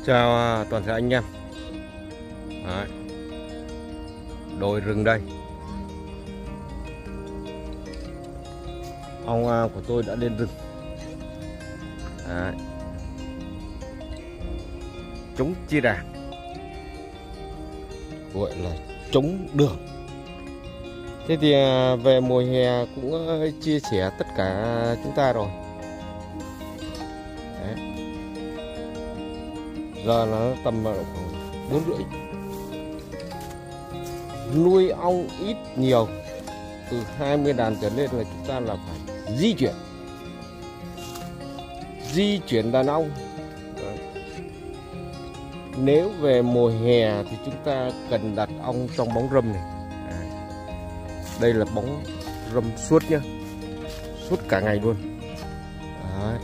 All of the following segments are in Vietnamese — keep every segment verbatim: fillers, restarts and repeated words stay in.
Chào toàn thể anh em. Đấy. Đồi rừng đây. Ong của tôi đã lên rừng. Đấy. Chống chia đàn, gọi là chống đường. Thế thì về mùa hè cũng chia sẻ tất cả chúng ta rồi. Đấy. Giờ nó tầm khoảng bốn rưỡi. Nuôi ong ít nhiều từ hai mươi đàn trở lên là chúng ta là phải di chuyển di chuyển đàn ong. Đấy. Nếu về mùa hè thì chúng ta cần đặt ong trong bóng râm này. Đấy. Đây là bóng râm suốt nhá, suốt cả ngày luôn. Đấy.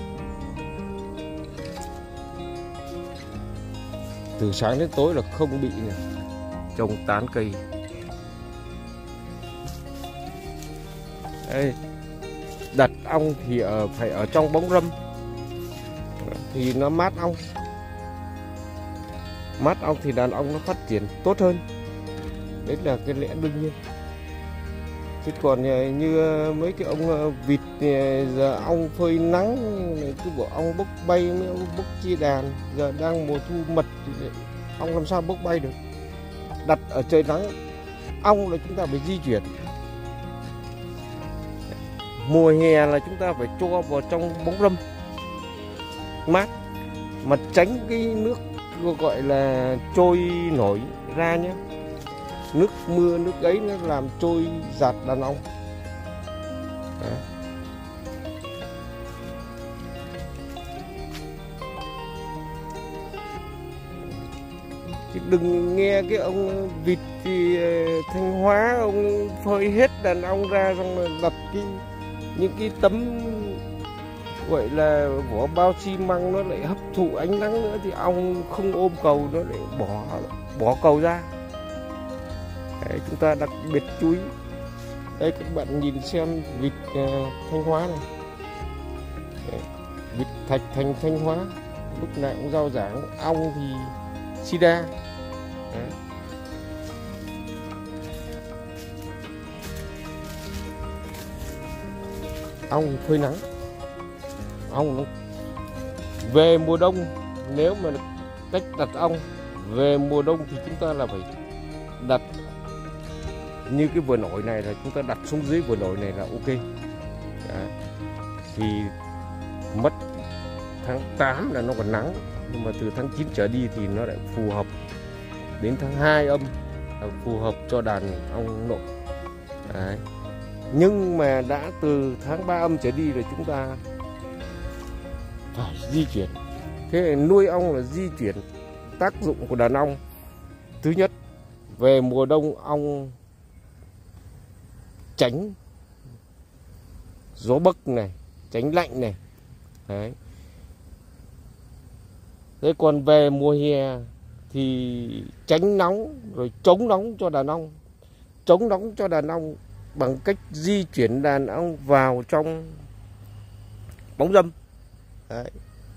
Từ sáng đến tối là không bị này, trồng tán cây. Đây, đặt ong thì ở phải ở trong bóng râm thì nó mát ong, mát ong thì đàn ong nó phát triển tốt hơn. Đấy là cái lẽ đương nhiên. Chứ còn như mấy cái ông vịt giờ ong phơi nắng cứ bỏ ong bốc bay, mấy ông bốc chia đàn, giờ đang mùa thu mật thì ong làm sao bốc bay được. Đặt ở trời nắng, ong là chúng ta phải di chuyển. Mùa hè là chúng ta phải cho vào trong bóng râm mát, mà tránh cái nước gọi là trôi nổi ra nhé. Nước mưa, nước ấy nó làm trôi giạt đàn ong. Đấy. Chứ đừng nghe cái ông vịt thì Thanh Hóa ông phơi hết đàn ong ra xong rồi đặt cái những cái tấm gọi là vỏ bao xi măng, nó lại hấp thụ ánh nắng nữa thì ong không ôm cầu, nó lại bỏ bỏ cầu ra. Đấy, chúng ta đặc biệt chú ý. Đây các bạn nhìn xem vịt uh, Thanh Hóa này. Đấy, vịt Thạch Thành Thanh Hóa lúc nào cũng rao giảng, ong thì sida. Đấy. Ong phơi nắng, ong nó về mùa đông. Nếu mà cách đặt ong về mùa đông thì chúng ta là phải đặt như cái vườn ổi này, là chúng ta đặt xuống dưới vườn ổi này là ok. Đấy. Thì mất tháng tám là nó còn nắng, nhưng mà từ tháng chín trở đi thì nó lại phù hợp. Đến tháng hai âm là phù hợp cho đàn ong nộ. Đấy. Nhưng mà đã từ tháng ba âm trở đi là chúng ta phải di chuyển. Thế là nuôi ong là di chuyển. Tác dụng của đàn ong, thứ nhất, về mùa đông ong tránh gió bấc này, tránh lạnh này. Đấy. Thế còn về mùa hè thì tránh nóng, rồi chống nóng cho đàn ong. Chống nóng cho đàn ong bằng cách di chuyển đàn ong vào trong bóng râm. Đấy.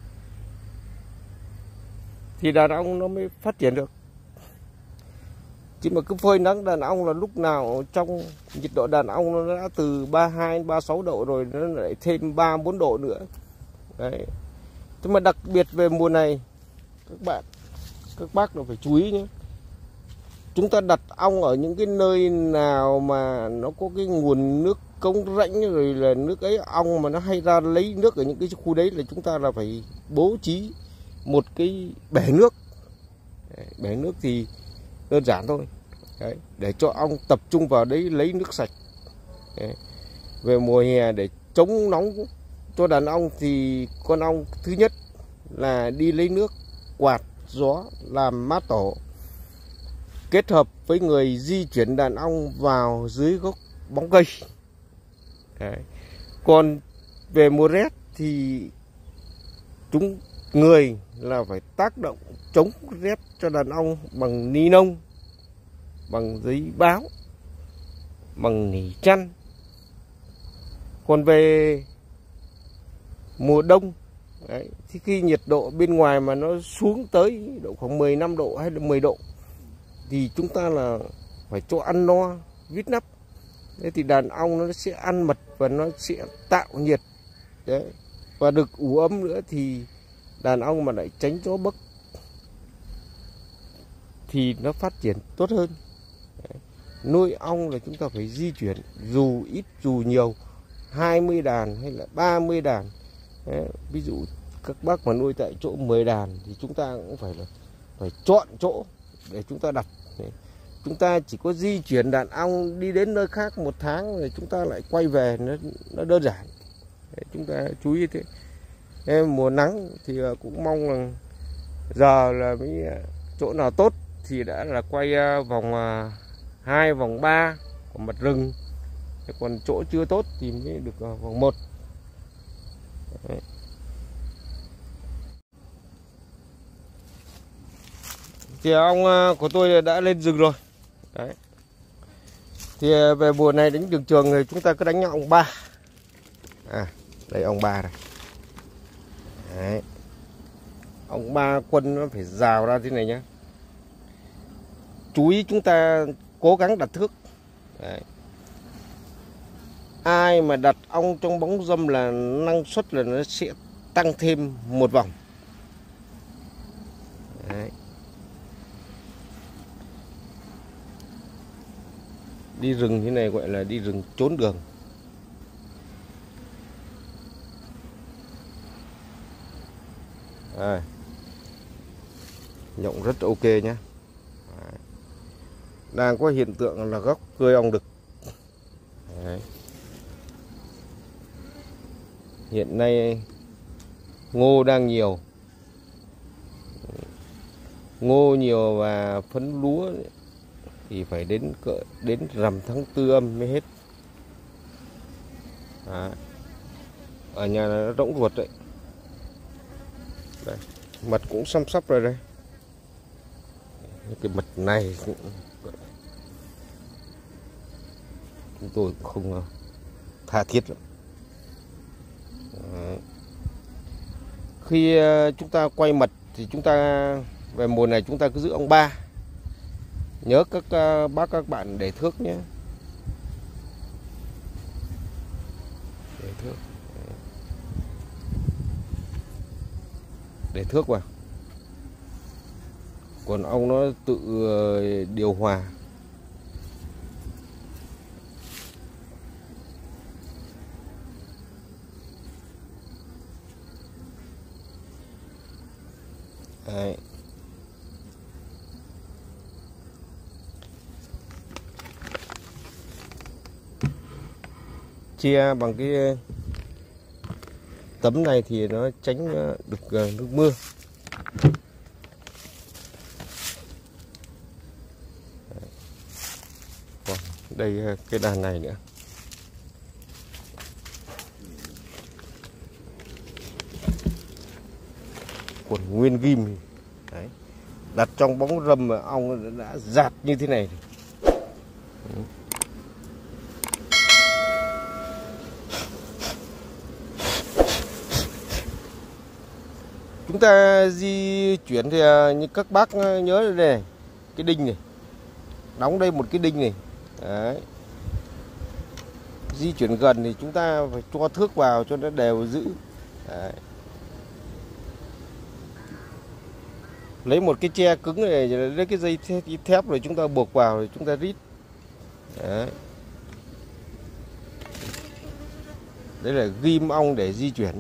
Thì đàn ong nó mới phát triển được. Chứ mà cứ phơi nắng đàn ong là lúc nào trong nhiệt độ đàn ong nó đã từ ba mươi hai đến ba mươi sáu độ rồi, nó lại thêm ba bốn độ nữa. Đấy. Thế mà đặc biệt về mùa này các bạn, các bác là phải chú ý nhé. Chúng ta đặt ong ở những cái nơi nào mà nó có cái nguồn nước cống rãnh, rồi là nước ấy ong mà nó hay ra lấy nước ở những cái khu đấy, là chúng ta là phải bố trí một cái bể nước. Đấy, bể nước thì đơn giản thôi. Đấy, để cho ong tập trung vào đấy lấy nước sạch. Đấy. Về mùa hè để chống nóng cho đàn ong thì con ong thứ nhất là đi lấy nước, quạt gió làm mát tổ, kết hợp với người di chuyển đàn ong vào dưới gốc bóng cây. Đấy. Còn về mùa rét thì chúng người là phải tác động chống rét cho đàn ong bằng ni lông, bằng giấy báo, bằng nỉ chăn. Còn về mùa đông Đấy. Thì khi nhiệt độ bên ngoài mà nó xuống tới độ khoảng mười lăm độ hay là mười độ thì chúng ta là phải cho ăn no, vít nắp. Thế thì đàn ong nó sẽ ăn mật và nó sẽ tạo nhiệt. Đấy. Và được ủ ấm nữa thì đàn ong mà lại tránh gió bấc thì nó phát triển tốt hơn. Đấy. Nuôi ong là chúng ta phải di chuyển dù ít dù nhiều, hai mươi đàn hay là ba mươi đàn. Đấy. Ví dụ các bác mà nuôi tại chỗ mười đàn thì chúng ta cũng phải là phải chọn chỗ để chúng ta đặt. Đấy. Chúng ta chỉ có di chuyển đàn ong đi đến nơi khác một tháng rồi chúng ta lại quay về, nó nó đơn giản. Đấy, chúng ta chú ý thế. Em mùa nắng thì cũng mong là giờ là mấy chỗ nào tốt thì đã là quay vòng hai, vòng ba của mật rừng. Còn chỗ chưa tốt thì mới được vòng một. Đấy. Thì ong của tôi đã lên rừng rồi. Đấy. Thì về mùa này đánh đường trường thì chúng ta cứ đánh ong ba. À, đây ong ba này. Đấy. Ong ba quân nó phải rào ra thế này nhá. Chú ý chúng ta cố gắng đặt thước. Đấy. Ai mà đặt ong trong bóng râm là năng suất là nó sẽ tăng thêm một vòng. Đấy. Đi rừng thế này gọi là đi rừng trốn đường. À, nhộng rất ok nhé. Đang có hiện tượng là gốc cươi ong đực. Đấy. Hiện nay ngô đang nhiều, ngô nhiều và phấn lúa thì phải đến cỡ đến rằm tháng tư âm mới hết. Đấy. Ở nhà nó rỗng ruột đấy. Đây, mật cũng xăm sắp rồi đây. Cái mật này chúng tôi cũng không tha thiết lắm. Đấy. Khi chúng ta quay mật thì chúng ta về mùa này chúng ta cứ giữ ong ba. Nhớ các bác các bạn để thước nhé. Để thước. Để thước vào. Còn ong nó tự điều hòa. Đấy. Che bằng cái tấm này thì nó tránh được nước mưa. Còn đây cái đàn này nữa. Còn nguyên ghim. Đấy. Đặt trong bóng râm mà ong đã dạt như thế này. Chúng ta di chuyển thì như các bác nhớ đây này, cái đinh này, đóng đây một cái đinh này. Đấy. Di chuyển gần thì chúng ta phải cho thước vào cho nó đều giữ. Đấy. Lấy một cái tre cứng này, lấy cái dây thép rồi chúng ta buộc vào rồi chúng ta rít. Đấy. Đấy là ghim ong để di chuyển.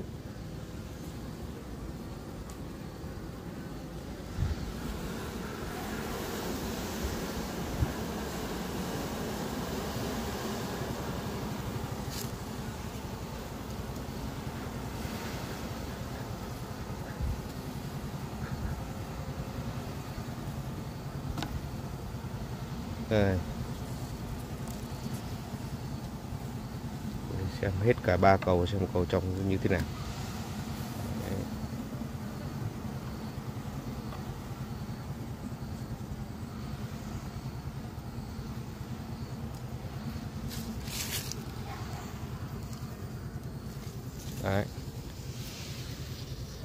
Đây. Để xem hết cả ba cầu xem cầu trong như thế nào. Đấy. Đấy.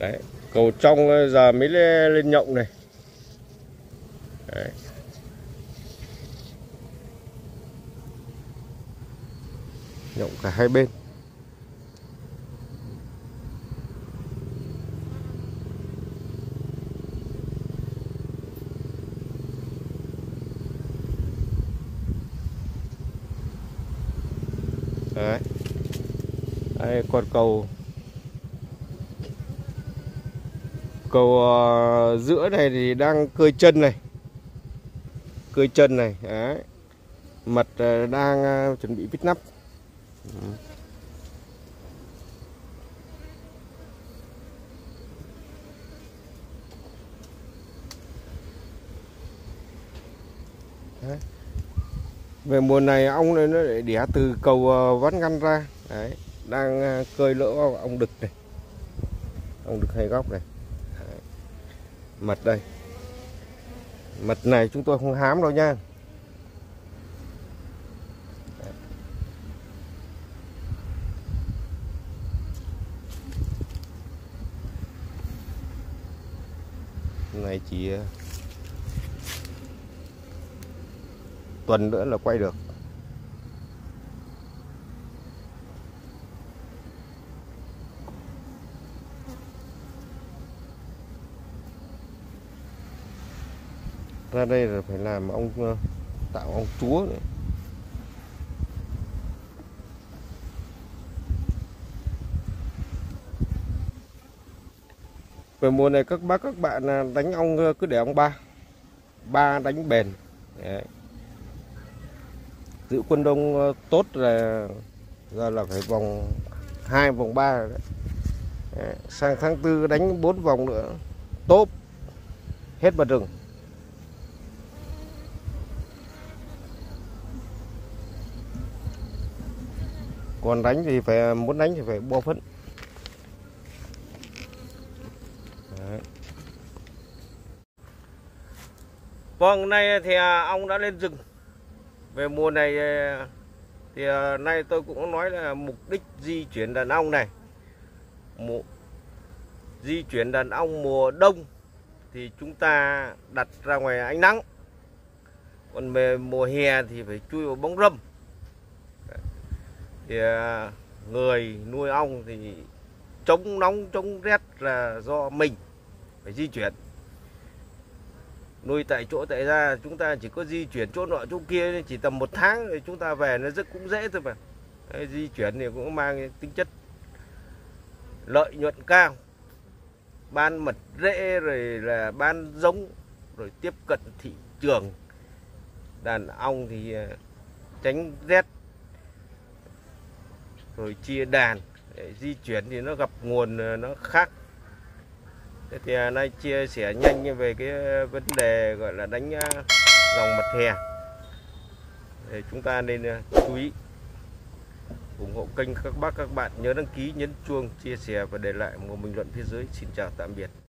Đấy, cầu trong giờ mới lên nhộng này. Đấy. Nhộng cả hai bên. Đấy. Đây, còn cầu cầu uh, giữa này thì đang cơi chân này, cơi chân này. Đấy. Mật uh, đang uh, chuẩn bị vít nắp. Đấy. Về mùa này ong này nó để đẻ từ cầu uh, ván ngăn ra. Đấy. Đang uh, cơi lỡ vào ong đực này, ong đực hai góc này. Đấy. Mật đây, mật này chúng tôi không hám đâu nha. Đấy. Này chỉ tuần nữa là quay được. Ra đây là phải làm ong, tạo ong chúa này. Về mùa này các bác các bạn đánh ong cứ để ong ba, ba đánh bền. Đấy. Giữ quân đông tốt là giờ là phải vòng hai vòng ba rồi đấy. Đấy. Sang tháng tư đánh bốn vòng nữa tốt hết mặt rừng. Còn đánh thì phải, muốn đánh thì phải bo phấn. Đấy. Vâng, nay thì ong đã lên rừng. Về mùa này thì nay tôi cũng nói là mục đích di chuyển đàn ong này, Mù, di chuyển đàn ong mùa đông thì chúng ta đặt ra ngoài ánh nắng, còn về mùa hè thì phải chui vào bóng râm. Thì người nuôi ong thì chống nóng chống rét là do mình phải di chuyển. Nuôi tại chỗ tại ra chúng ta chỉ có di chuyển chỗ nọ chỗ kia chỉ tầm một tháng rồi chúng ta về nó rất cũng dễ thôi mà. Đấy, di chuyển thì cũng mang tính chất lợi nhuận cao, ban mật rễ rồi là ban giống rồi tiếp cận thị trường. Đàn ong thì tránh rét rồi chia đàn. Để di chuyển thì nó gặp nguồn nó khác. Thế thì nay chia sẻ nhanh về cái vấn đề gọi là đánh dòng mật hè. Để chúng ta nên chú ý. Ủng hộ kênh các bác các bạn nhớ đăng ký, nhấn chuông, chia sẻ và để lại một bình luận phía dưới. Xin chào tạm biệt.